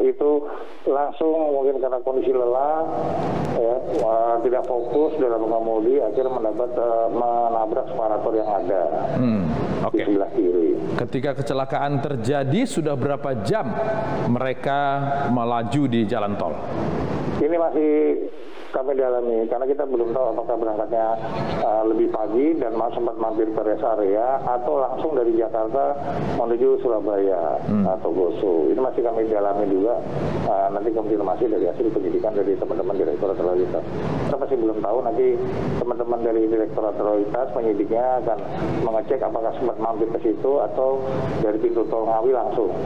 itu langsung mungkin karena kondisi lelah, ya, tidak fokus dalam mengemudi, akhirnya menabrak separator yang ada di sebelah kiri. Ketika kecelakaan terjadi, sudah berapa jam mereka melaju di jalan tol? Ini masih kami dalami, karena kita belum tahu apakah berangkatnya lebih pagi dan sempat mampir ke rest area atau langsung dari Jakarta menuju Surabaya atau Goso. Ini masih kami dalami juga, nanti konfirmasi dari hasil penyidikan dari teman-teman Direktorat Lalu Lintas. Kita masih belum tahu, nanti teman-teman dari Direktorat Lalu Lintas penyidiknya akan mengecek apakah sempat mampir ke situ atau dari pintu tol Ngawi langsung.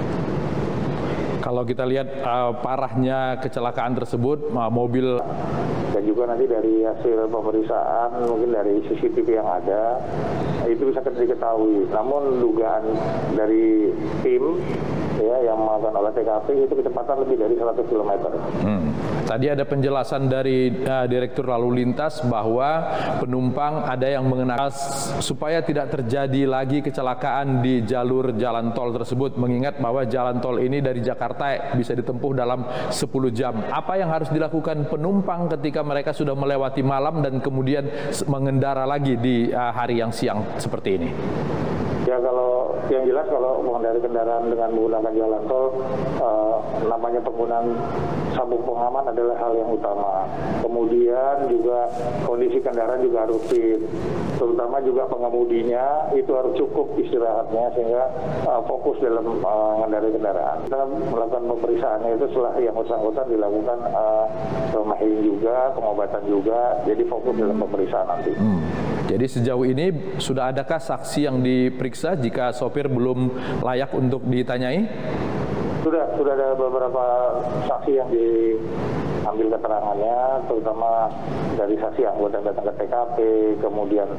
Kalau kita lihat parahnya kecelakaan tersebut, mobil dan juga nanti dari hasil pemeriksaan mungkin dari CCTV yang ada itu bisa diketahui. Namun dugaan dari tim ya yang melakukan olah TKP itu kecepatan lebih dari 100 km. Tadi ada penjelasan dari Direktur Lalu Lintas bahwa penumpang ada yang mengenakan supaya tidak terjadi lagi kecelakaan di jalur jalan tol tersebut, mengingat bahwa jalan tol ini dari Jakarta bisa ditempuh dalam 10 jam. Apa yang harus dilakukan penumpang ketika mereka sudah melewati malam dan kemudian mengendara lagi di hari yang siang seperti ini? Ya, kalau yang jelas kalau mengendarai kendaraan dengan menggunakan jalan tol, namanya penggunaan sabuk pengaman adalah hal yang utama. Kemudian juga kondisi kendaraan juga harus fit, terutama juga pengemudinya itu harus cukup istirahatnya sehingga fokus dalam mengendarai kendaraan. Kita melakukan pemeriksaannya itu setelah yang bersangkutan dilakukan healing juga, pengobatan juga, jadi fokus dalam pemeriksaan nanti. Jadi sejauh ini sudah adakah saksi yang diperiksa jika sopir belum layak untuk ditanyai? Sudah ada beberapa saksi yang diambil keterangannya, terutama dari saksi anggota datang ke TKP, kemudian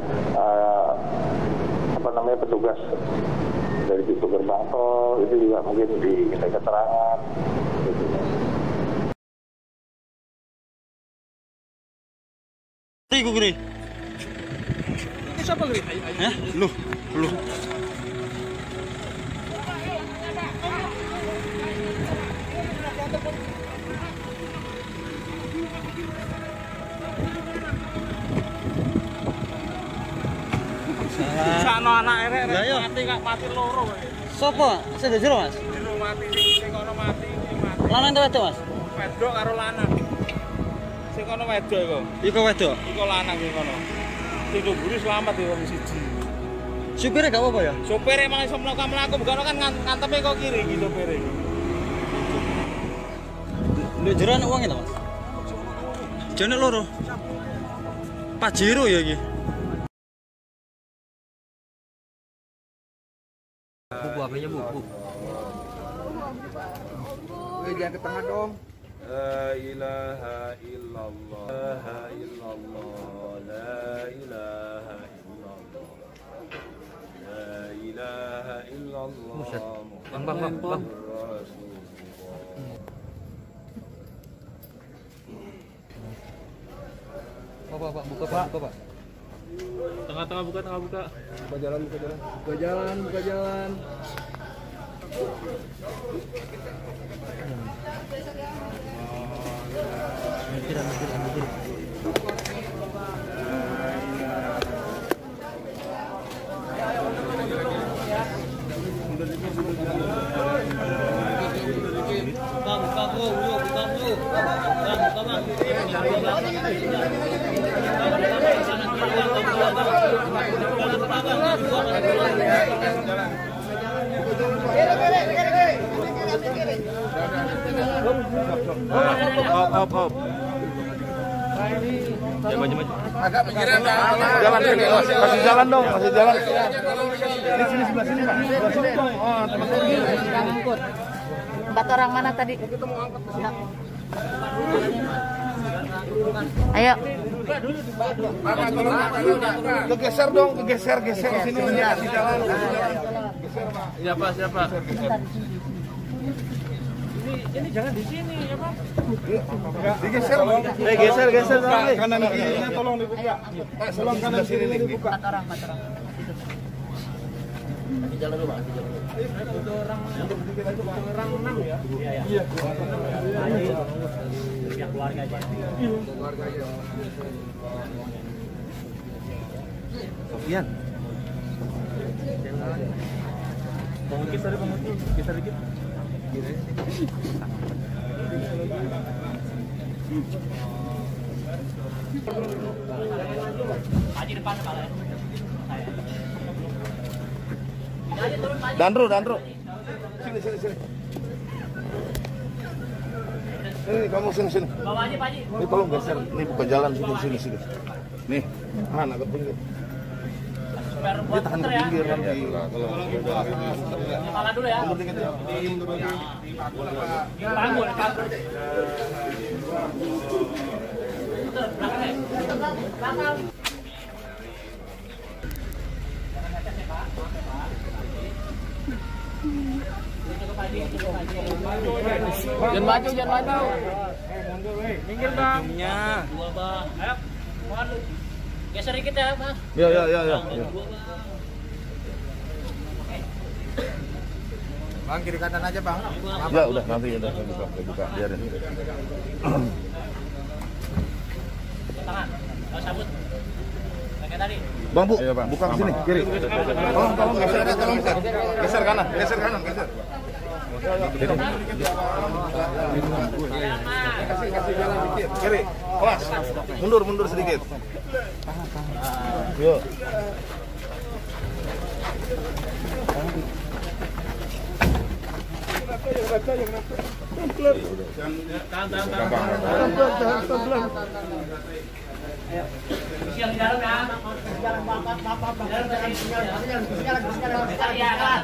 petugas dari pintu gerbang tol itu juga mungkin diminta keterangan. Guri. Siapa Guri? Hah? Lu. Sakno anak erek mati loro. Sopo? Sing jero, Mas? Jero mati sing kono mati. Lanang ta wedok, Mas? Wedok karo lanang. Sing kono wedok iku. Iku wedok. Iku lanang sing kono. Sing ngguri selamat ya wong siji. Supirnya gak apa-apa ya? Supirnya emang iso mlaku bukan kan nganteme kok kiri iki supire. Nduk jero ana wong ta, Mas? Jane loro. Pajero ya iki. Bu, HP-nya Bu. Jangan ke tengah dong. La ilaha illallah, la ilaha illallah, la ilaha illallah, la ilaha illallah. Bang. Pak, buka Pak. Tengah-tengah buka. Buka jalan. Hop. Ya, maju. Agak pikiran Jalan sini, kasih jalan dong, kasih jalan. Ini sini sebelah sini, Pak. Sebelah sini dong. Oh, teman-teman. 4 orang mana tadi? Ayo. Geser dong, geser sini kasih jalan. Siapa? Ini jangan di sini ya, Pak. Digeser dong. Geser. Kanan kirinya tolong dibuka. Tolong kanan sini dibuka. 4 orang. jalan dulu, Pak. Orang 6 ya? Iya. Pihak keluarga aja. Keluarga aja. Sofian. Mau kisah deh, kisah dikit. Haji depan kepala ya. Dandro. Sini. Ini kamu sini. Bawa aja, Pak Haji. Ini tolong geser. Ini buka jalan sini. Nih, agak pinggir. Dia tahan ke pinggir nanti. Kalau kepala dulu ya. Mundur dikit ya. Bangun. Belakang. Jangan maju. Minggir, Bang. Dua, Bang. Ayo. Geser dikit ya, Mas. Ya. Bang, kiri kanan aja, Bang. Ya, udah nanti buka. Biarin. Tangan. Kalau sabut. Kayak tadi. Bang, Bu, buka ke sini, kiri. Tolong geser kanan. Kasih jalan dikit. Kiri. Kelas. Mundur sedikit. Yuk. Siang di dalam ya. Jalan bapak. Jalan.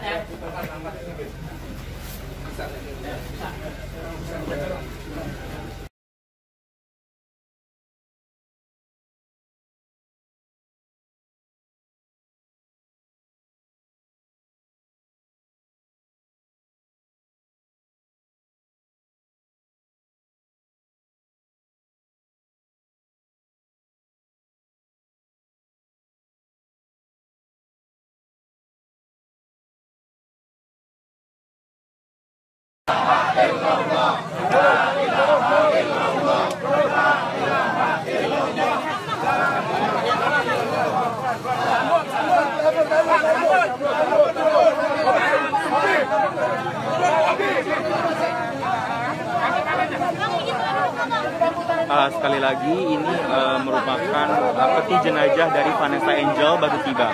Sekali lagi ini merupakan peti jenazah dari Vanessa Angel baru tiba.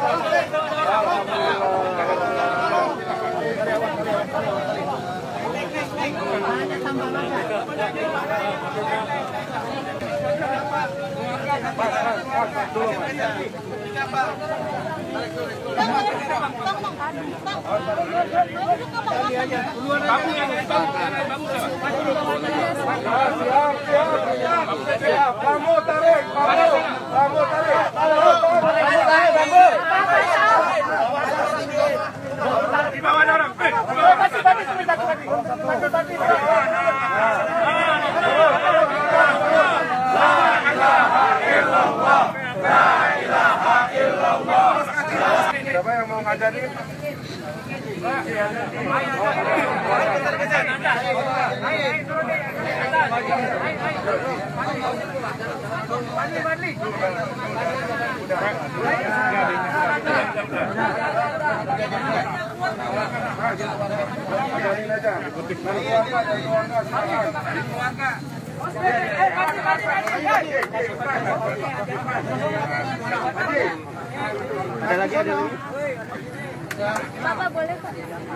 Kamu tarik. Di bawah orang. Siapa yang mau ngajarin? Ada lagi. Bapak boleh Pak?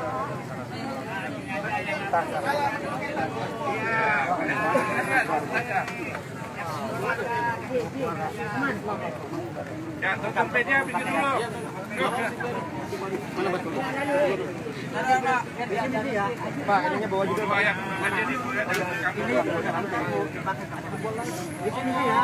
Jangan tutup meja, bikin dulu. Pak, ininya bawa juga. Pak, ya. Di sini ya.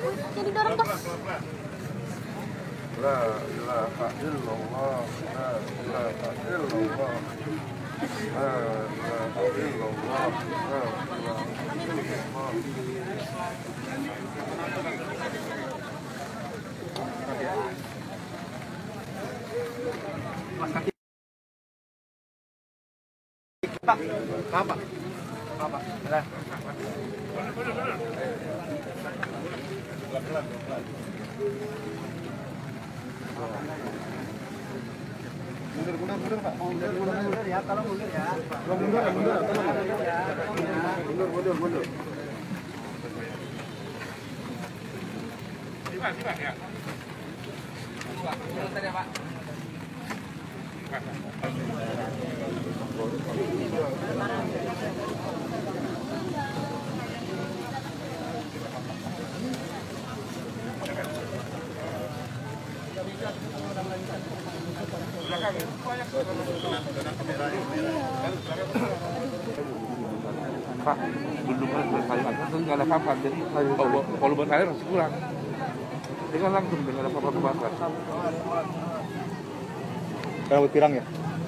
Jadi dorong bos. La ilaha illallah, la ilaha illallah, la ilaha illallah, la ilaha Apa? Mundur Pak. Mundur ya, tolong mundur ya. Mundur. Siap ya. Mundur ya, Pak. Pak, bendungan berkali atas itu nggak ada papan, jadi volume air masih kurang. Ini kan langsung dengan ada papan terbakar. Kalau pirang ya?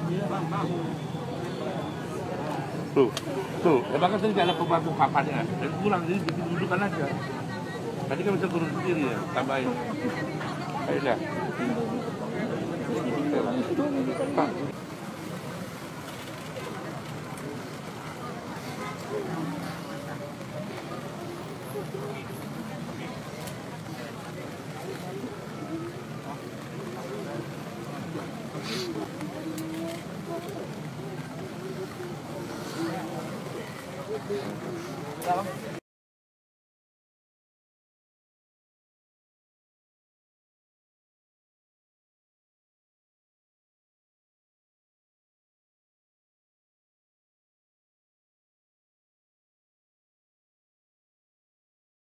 Tuh, emang kan tadi nggak ada pembantu papannya, jadi kurang, jadi dudukan aja. Tadi kan bisa turun sendiri ya, tambahin. Ayo dah. Pak. Dalam.